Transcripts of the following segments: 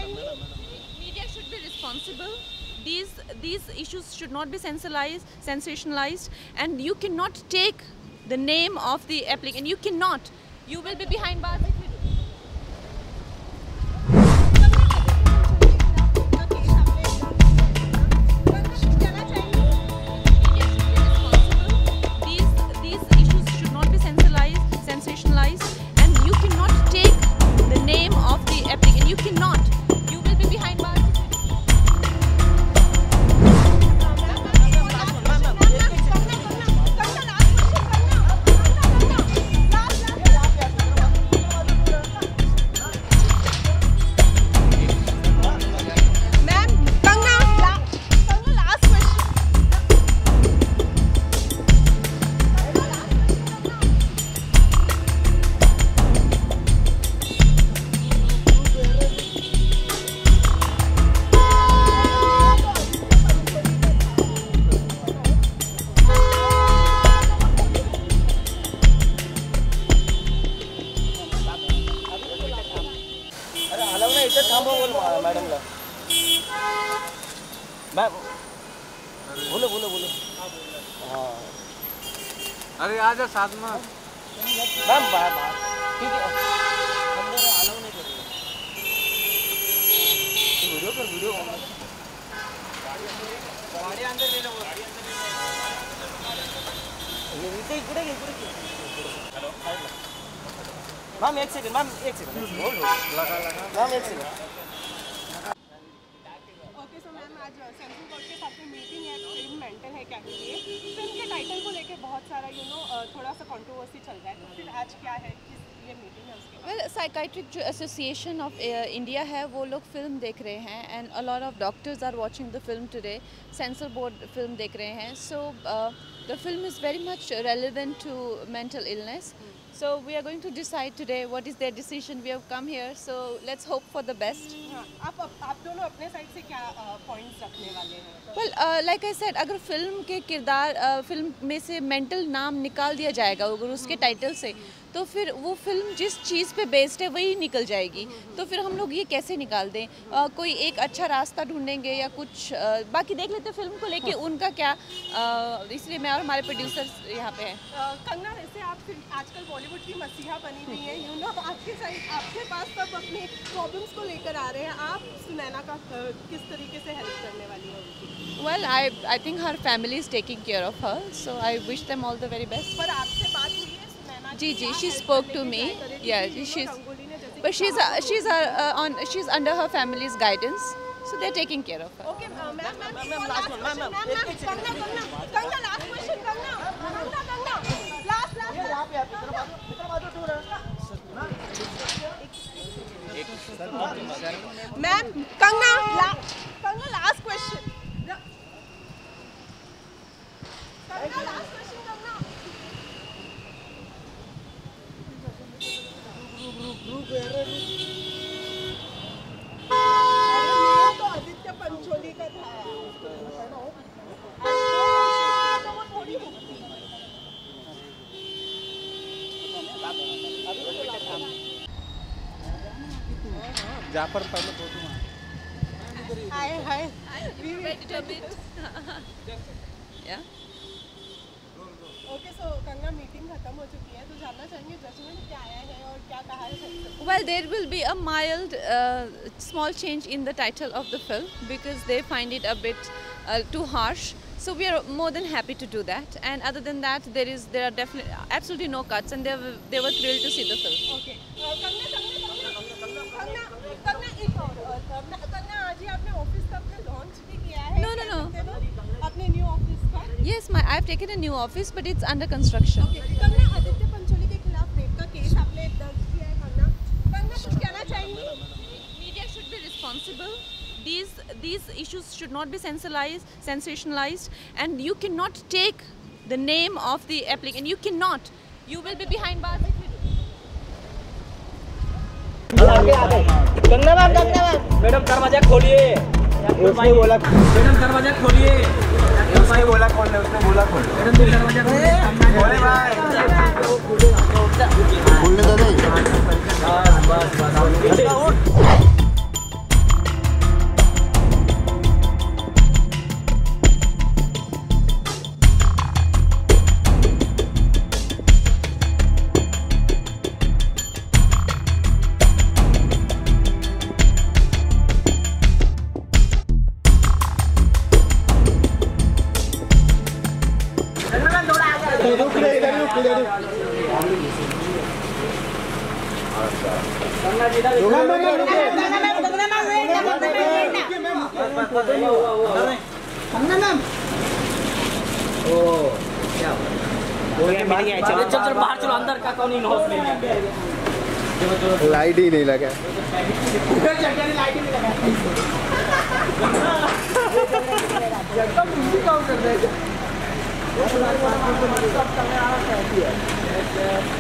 Media should be responsible. These issues should not be sensationalized, and you cannot take the name of the applicant. You cannot. You will be behind bars if you do. These issues should not be sensationalized, and you cannot take the name of the applicant. You cannot. You will be behind bars. मैडमला ma'am बोलो बोलो बोलो हाँ अरे आ जा साथ में ma'am बाहर ठीक है अंदर अलाउ नहीं कर वीडियो कर वीडियो गाड़ी अंदर ले लो इकडे इकडे हेलो मैम एक सेकंड होल्ड मैम एक सेकंड ओके सो मैम आज सेंट्रल कोर्ट के साथ में मीटिंग है फिल्म मेंटल है क्या के लिए फिल्म के टाइटल को लेके बहुत सारा थोड़ा सा कंट्रोवर्सी चल रहा है तो फिर आज क्या है ये मीटिंग है उसके वेल साइकाइट्रिक जो एसोसिएशन ऑफ इंडिया है वो लोग फिल्म देख रहे हैं and a lot of doctors are watching the film today censor board film देख रहे हैं so the film is very much relevant to mental illness. So we are going to decide today what is their decision. We have come here, so let's hope for the best. आप दोनों अपने side से क्या points रखने वाले हैं? Well, like I said, अगर film के किरदार फिल्म में से मेंटल नाम निकाल दिया जाएगा अगर उसके टाइटल से तो फिर वो फिल्म जिस चीज़ पे बेस्ड है वही निकल जाएगी. तो फिर हम लोग ये कैसे निकाल दें? कोई एक अच्छा रास्ता ढूंढेंगे या कुछ बाकी देख लेते फिल्म को लेके उनका क्या इसलिए मैं और हमारे प्रोड्यूसर्स यहाँ पे हैं. कंगना वैसे आप आजकल बॉलीवुड की मसीहा बनी हुई है आपके पास सब अपने प्रॉब्लम्स को लेकर आ रहे हैं. आप सुनैना का किस तरीके से हेल्प करने वाली हैं उनकी? Well, I think her family is taking care of her, so I wish them all the very best. पर आपसे बात हुई है सुनैना की? जी, she spoke to me. Yeah, she's under her family's guidance, so they're taking care of her. Okay, ma'am, last question. Kangana, last question, Kangana, last. यहाँ पे ma'am Kangana last question तो आदित्य पंचोली का था जाफर पहले photo hi okay so Kangana meeting खत्म हो चुकी है तो जानना चाहेंगे जजमेंट क्या आया है और क्या कहा है? Well, there will be a mild small change in the title of the film because they find it a bit too harsh. So we are more than happy to do that. And other than that, there are definitely absolutely no cuts, and they were thrilled to see the film. Okay. Kangana आज ही आपने office का अपना launch भी किया है? No. अपने new office का? Yes, I have taken a new office, but it's under construction. Okay. Kangana Aditya Pancholi के खिलाफ रेप का केस आपने दर्ज किया है कंगना कुछ कहना चाहेंगी? Media should be responsible. These issues should not be sensationalized, and you cannot take the name of the applicant. You cannot. You will be behind bars if you do. Kangana ma'am madam दरवाजा खोलिए. उसने बोला madam दरवाजा खोलिए. उसने बोला खोलने उसने बोला खोल. मैडम दरवाजा खोले भाई खोलने दो. बस कंगना जी इधर चल चल बाहर चलो, अंदर का कौन इन हाउस में लाइट ही नहीं लगा। लाइट ही नहीं लगा।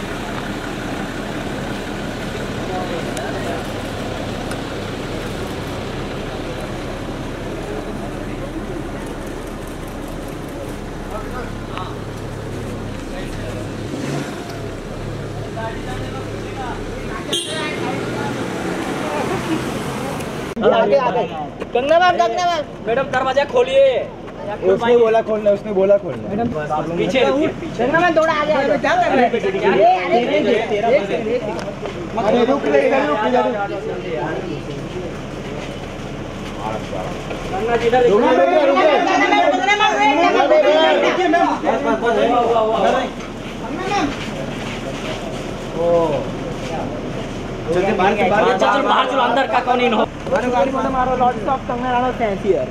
आगे आगे कंगना मैम मैडम दरवाजा खोलिए। उसने बोला खोलना, उसने बोला खोलना। मैडम पीछे कंगना मैम थोड़ा आगे आगे क्या कर रहे अरे रुक ले इधर, रुक इधर। कंगना जी इधर जल्दी बाहर चलो, अंदर का कौन इन हो। मारो lots of Kangana Ranaut fans here.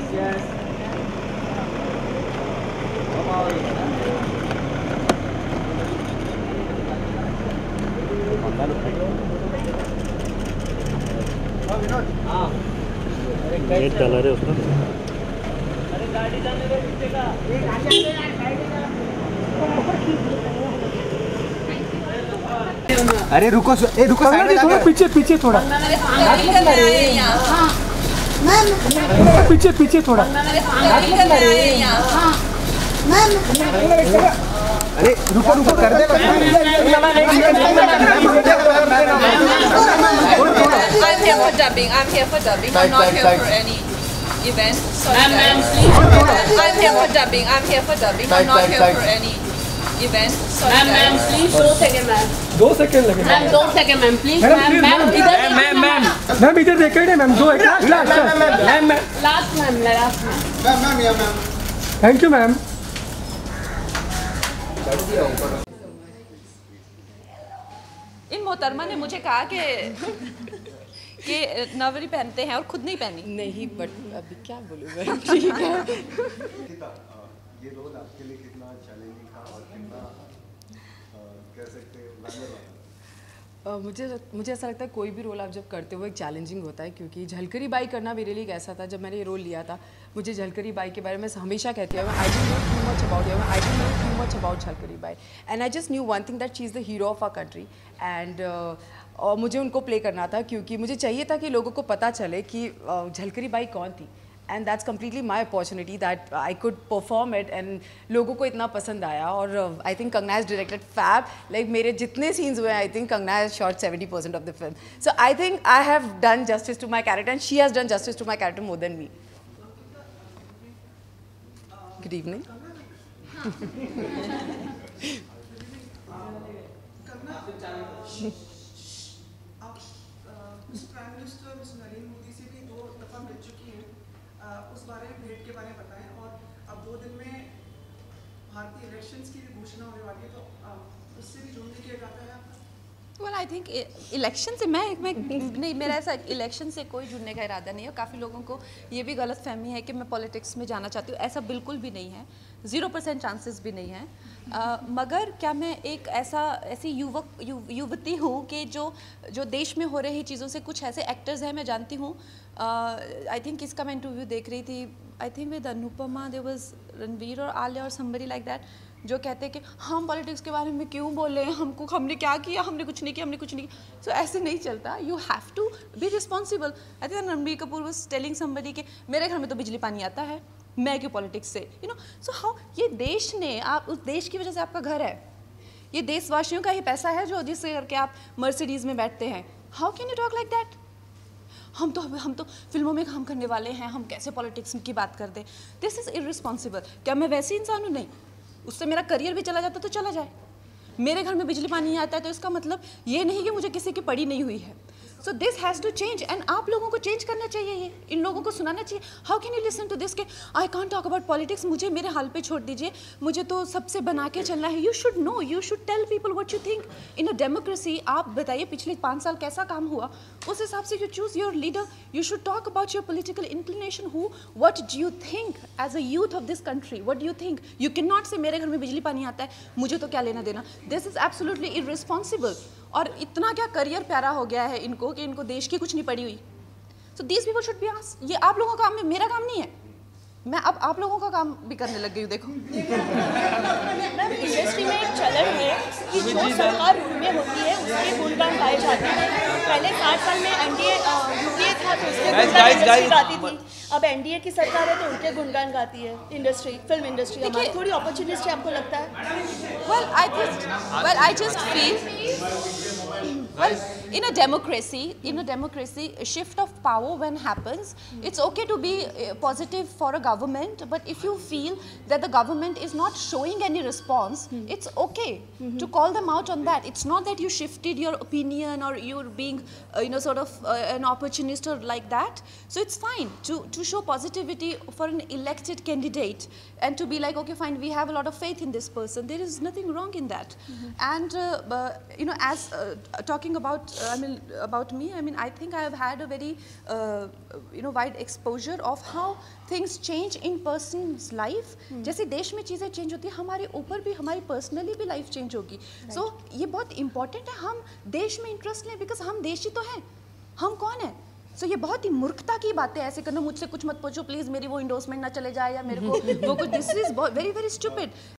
Gate डाला रे उसका। अरे गाड़ी जाने दो पीछे का। अरे रुको, ए रुको, साइड में थोड़ा पीछे पीछे थोड़ा पीछे पीछे थोड़ा। अरे रुको रुको, कर दे। I'm here for dubbing. I'm here for dubbing. I'm not here for any event. Sorry, guys. I'm here for dubbing. I'm here for dubbing. I'm not here for any event. Sorry, guys. Please 2 seconds, ma'am. 2 second लगे। Ma'am 2 second ma'am please. Ma'am इधर ma'am इधर देखे नहीं ma'am. 2 last ma'am. Last ma'am. Thank you ma'am. इन मोहतरमा ने मुझे कहा कि नवरी पहनते हैं और खुद नहीं पहनी। नहीं बट अभी क्या बोलूँ मैं। ठीक है। ये रोल आपके लिए कितना चैलेंजिंग था और कितना कह सकते हैं मुझे ऐसा लगता है कोई भी रोल आप जब करते हो एक चैलेंजिंग होता है, क्योंकि झलकरी बाई करना मेरे लिए कैसा था। जब मैंने ये रोल लिया था, मुझे झलकरी बाई के बारे में हमेशा कहती हूँ I don't know too much about Jhalkari Bai, and I just knew one thing that she is the hero of our country, and और मुझे उनको प्ले करना था क्योंकि मुझे चाहिए था कि लोगों को पता चले कि झलकरी बाई कौन थी, and that's completely my opportunity that I could perform it, and लोगों को इतना पसंद आया। और I think Kangana has directed fab, like मेरे जितने सीन्स हुए I think Kangana has shot 70% of the film, so I think I have done justice to my character and she has done justice to my character more than me. Good evening. Prime minister miss Narendra Modi से भी 2 दफ़ा मिल चुकी हैं, उस बारे में भेंट के बारे में बताएं, और अब 2 दिन में भारतीय इलेक्शंस की भी घोषणा होने वाली है, तो उससे भी जुड़ने किया जाता है आपका? वेल आई थिंक इलेक्शन से मैं नहीं, मेरा ऐसा इलेक्शन से कोई जुड़ने का इरादा नहीं है। काफ़ी लोगों को ये भी गलत फहमी है कि मैं पॉलिटिक्स में जाना चाहती हूँ, ऐसा बिल्कुल भी नहीं है, 0% चांसेस भी नहीं है। मगर क्या मैं एक ऐसी युवती हूँ कि जो देश में हो रही चीज़ों से कुछ ऐसे एक्टर्स हैं, मैं जानती हूँ। आई थिंक इसका मैं इंटरव्यू देख रही थी, I think with Anupama, there was Ranveer और आलिया और समबडी लाइक दैट, जो कहते हैं कि हम पॉलिटिक्स के बारे में क्यों बोले, हमने क्या किया, हमने कुछ नहीं किया। सो ऐसे नहीं चलता, you have to be responsible. I think Ranbir Kapoor was telling somebody कि मेरे घर में तो बिजली पानी आता है, मैं क्यों पॉलिटिक्स से, यू नो। सो हाउ, ये देश ने, आप उस देश की वजह से आपका घर है, ये देशवासियों का ही पैसा है जो जिससे करके आप मर्सिडीज़ में बैठते हैं। How can you talk like that? हम तो फिल्मों में काम करने वाले हैं, हम कैसे पॉलिटिक्स की बात कर दें? This is irresponsible. क्या मैं वैसी इंसान हूँ? नहीं, उससे मेरा करियर भी चला जाता तो चला जाए। मेरे घर में बिजली पानी नहीं आता है तो इसका मतलब ये नहीं कि मुझे किसी की पड़ी नहीं हुई है। So this has to change and आप लोगों को चेंज करना चाहिए, ये इन लोगों को सुनाना चाहिए. How can you listen to this के I can't talk about politics, मुझे मेरे हाल पे छोड़ दीजिए, मुझे तो सबसे बना के चलना है. You should know, you should tell people what you think in a democracy. आप बताइए पिछले 5 साल कैसा काम हुआ, उस हिसाब से you choose your leader. You should talk about your political inclination. Who what do you think as a youth of this country, what do you think. You can not say मेरे घर में बिजली पानी आता है, मुझे तो क्या लेना देना. This is absolutely irresponsible. और इतना क्या करियर प्यारा हो गया है इनको कि इनको देश की कुछ नहीं पड़ी हुई. So these people should be asked. ये आप लोगों का काम है, मेरा काम नहीं है. मैं अब आप लोगों का काम भी करने लग गई हूँ. देखो मैम, इंडस्ट्री में एक चलन है कि जो सरकार रूल में होती है उसके गुणगान गाए जाते हैं. पहले 60 साल में एनडीए यूपीए था तो उसके गुणगान इंडस्ट्री गाती थी. अब एनडीए की सरकार है तो उनके गुणगान गाती है इंडस्ट्री, फिल्म इंडस्ट्री. हमारी थोड़ी अपॉर्चुनिस्ट है, आपको लगता है? Well, I just feel, well, in a democracy, a shift of power when happens, it's okay to be positive for a government, but if you feel that the government is not showing any response, it's okay to call them out on that. It's not that you shifted your opinion or you're being, sort of an opportunist or like that. So it's fine to show positivity for an elected candidate and to be like, okay, fine, we have a lot of faith in this person. There is nothing wrong in that. And as talking about me, I think I have had a very wide exposure of how things change in person's life. जैसे देश में चीज़ें change होती है, हमारे ऊपर भी, हमारी पर्सनली भी लाइफ चेंज होगी. सो ये बहुत इंपॉर्टेंट है हम देश में इंटरेस्ट लें, बिकॉज हम देशी तो हैं. हम कौन है? सो ये बहुत ही मूर्खता की बातें ऐसे करना, मुझसे कुछ मत पूछो प्लीज़, मेरी वो इंडोर्समेंट ना चले जाए या मेरे को वो कुछ. This is very very stupid.